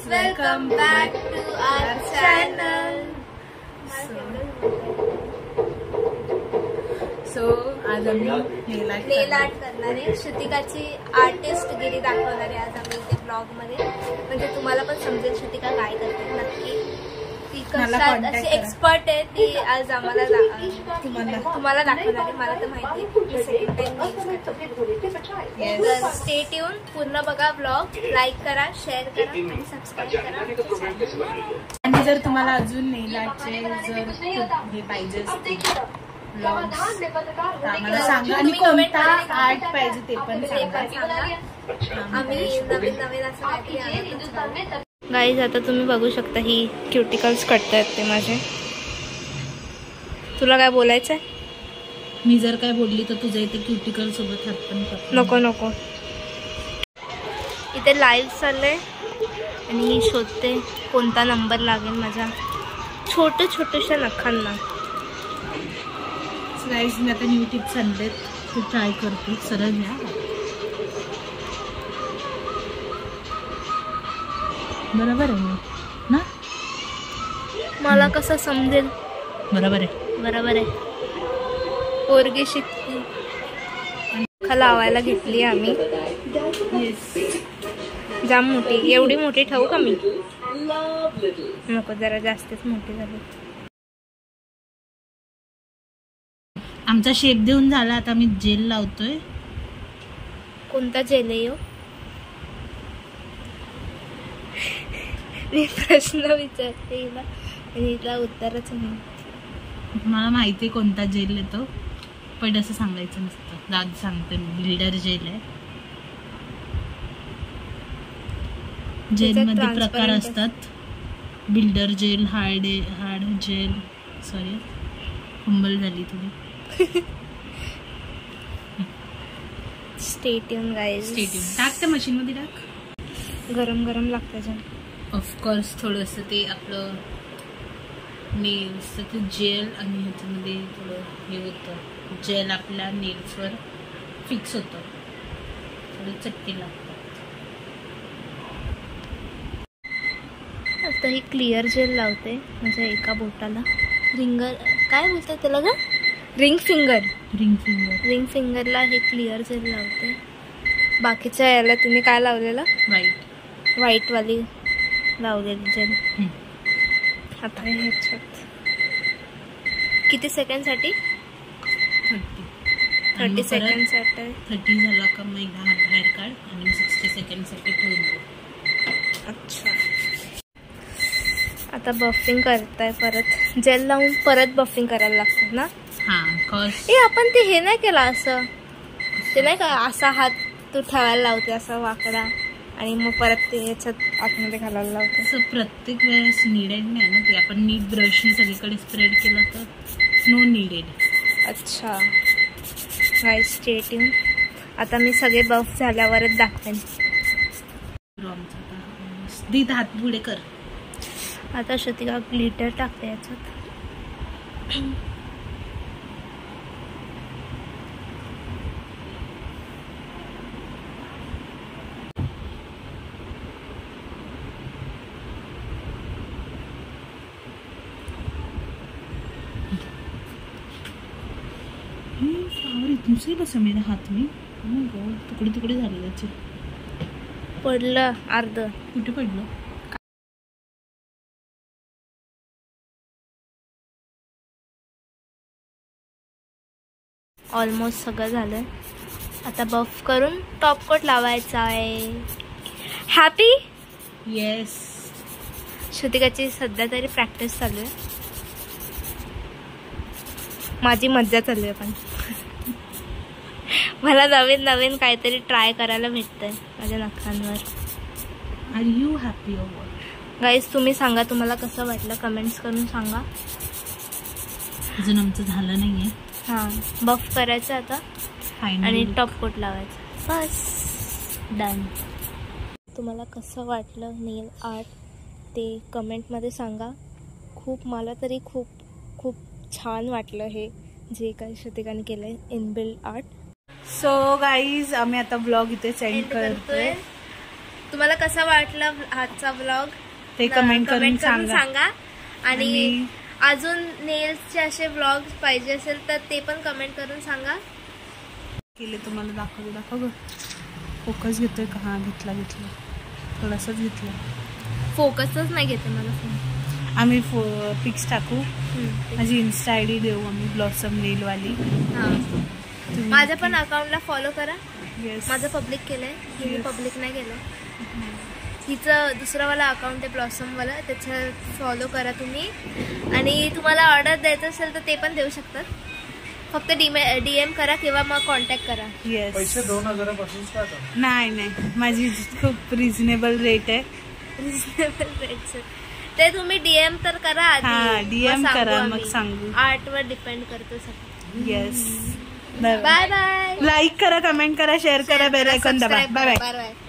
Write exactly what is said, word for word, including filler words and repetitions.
Welcome back to our channel. So आज आम्ही नेल art नेल art करणार आहे. श्रुतिकाची आर्टिस्ट गिरी दाखवणार आहे आज आम्ही इथे ब्लॉग मध्ये. म्हणजे तुम्हाला पण समजेल श्रुतिका काय करते नक्की. ती कशात अशी एक्सपर्ट आहे ती आज आम्हाला तुम्हाला दाखवणार आहे. मला तर माहिती आहे सेकंड टाइम. तर स्टे ट्यून, पूर्ण बघा ब्लॉग, लाईक करा, शेअर करा आणि सबस्क्राईब करा. आणि जर तुम्हाला अजून नेल आर्टचे जर हे पाहिजे असतील ब्लॉग्स आम्हाला सांगा आणि कोणता आर्ट पाहिजे ते पण सांगा. आम्ही नवीन नवीन असं काहीतरी. गाईज आता तुम्ही बघू शकता ही क्युटिकल्स कटतायत ते माझे. तुला काय बोलायचं आहे? मी जर काय बोलली तर तुझ्या इथे क्युटिकल सोबत हात पण कर. नको नको. इथे लाईव्ह चाललंय आणि ही शोधते कोणता नंबर लागेल माझ्या छोट्या छोट्याशा नखांना. गाईज मी आता न्यू टिप्स आणलेत ते ट्राय करते. सरळ घ्या. बरोबर आहे ना? मला कसं समजेल? बरोबर आहे बरोबर आहे. पोरगी शिकते. नखं लावायला घेतली आम्ही. जाम मोठी. एवढी मोठी ठेवू का मी? नको, जरा जास्तच मोठी झाली. आमचा शेप देऊन झाला. आता मी जेल लावतोय. कोणता जेल आहे? मी प्रश्न विचारते हिला आणि हिला उत्तरच नाही. मला माहिती आहे कोणता जेल येतो पण असं सांगायचं नसतं. दाद सांगते मी. बिल्डर जेल आहे. जेल मध्ये प्रकार असतात. Builder gel, hard hard gel. Sorry humble झाली थोडी. Stay tune guys. Stay tune. टाक त्या मशीन मध्ये टाक. गरम गरम लागतं जाम. ऑफकोर्स थोडंसं ते आपलं नेल्सचं ते जेल आणि ह्याच्यामध्ये थोडं हे होतं. जेल आपल्या नेल्सवर फिक्स होतं. थोडं चटके लागतात. आता ही क्लिअर जेल लावते माझ्या एका बोटाला. रिंगर काय बोलते त्याला ग? Ring finger. Ring finger. Ring फिंगरला हे क्लिअर जेल लावते. बाकीच्या याला तिने काय लावलेलं? व्हाईट. व्हाईटवाली लावलेली जेल. आता ह्याच्यात किती सेकंडसाठी? थर्टी. थर्टी सेकंडसाठी. थर्टी झाला का मग एकदा हात बाहेर काढ आणि सिक्स्टी सेकंडसाठी ठेवून दे. अच्छा. आता बफिंग करताय परत. जेल लावून परत बफिंग करायला लागतं ना? हां कॉस. ए आपण ते हे नाही केलं असं. ते नाही का असा हात तू ठेवायला लावते असा वाकडा आणि मग परत ते ह्याच्यात आतमध्ये घालायला लावते. असं प्रत्येक वेळेस नीडेड नाही ना ते. आपण नीट ब्रशनी सगळीकडे स्प्रेड केलं तर नो नीडेड. अच्छा गाईस स्टे ट्यून. आता मी सगळे बफ झाल्यावरच दाखवेन. दीद हात पुढे कर. आता श्रुतिका ग्लिटर टाकते याच्यात. तुमसे बस मेरा हात में तुकडे तुकडे झाले त्याचे. पडलं अर्ध. कुठे पडलं? ऑलमोस्ट सगळं झालंय. आता बफ करून टॉप कोट लावायचा आहे. हॅपी? येस. श्रुतिकाची सध्या तरी प्रॅक्टिस चालू आहे. माझी मज्जा चालू आहे पण. मला नवीन नवीन काहीतरी ट्राय करायला भेटतंय माझ्या नखांवर. Are you happy over? Guys तुम्ही सांगा तुम्हाला कसं वाटलं. कमेंट्स करून सांगा. अजून आमचं झालं नाहीये. हां बफ करायचं आता आणि टॉप कोट लावायचं. बस डन. तुम्हाला कसं वाटलं नेल आर्ट ते कमेंटमध्ये सांगा. खूप मला तरी खूप खूप छान वाटलं हे जे काही श्रुतिकाने केलं आहे इनबिल्ड आर्ट. सो गाईज आम्ही आता ब्लॉग इथे सेंड करतोय. तुम्हाला कसा वाटला आजचा व्लॉग ते कमेंट करून सांगा. आणि अजून नेल्सचे असे व्लॉग पाहिजे असेल तर ते पण कमेंट करून सांगा. केले तुम्हाला दाखवतो. दाखव ग. फोकस घेतोय का? हा घेतला घेतला थोडासाच घेतला. फोकसच नाही घेते मला फोन. आम्ही पिक्स टाकू. माझी इन्स्टा आय डी देऊ आम्ही ब्लॉसम नेल वाली. माझ्या पण अकाउंटला फॉलो करा. येस माझं पब्लिक केलंय. हिने पब्लिक नाही केलं. हिचं दुसरं वाला अकाउंट आहे ब्लॉसम वाला. त्याच्यात फॉलो करा तुम्ही. आणि तुम्हाला ऑर्डर द्यायचं असेल तर ते पण देऊ शकतात. फक्त डीएम करा किंवा मग कॉन्टॅक्ट करा. येस. पैसे दोन हजारापासून स्टार्ट. नाही नाही माझी खूप रिझनेबल रेट आहे. रिझनेबल रेट ते तुम्ही डीएम तर करा आधी. डीएम करा मग सांगू. आर्ट वर डिपेंड करतो सगळं. येस. Bye bye. लाईक करा, कमेंट करा, शेअर करा, बेल आयकॉन दाबा. Bye bye.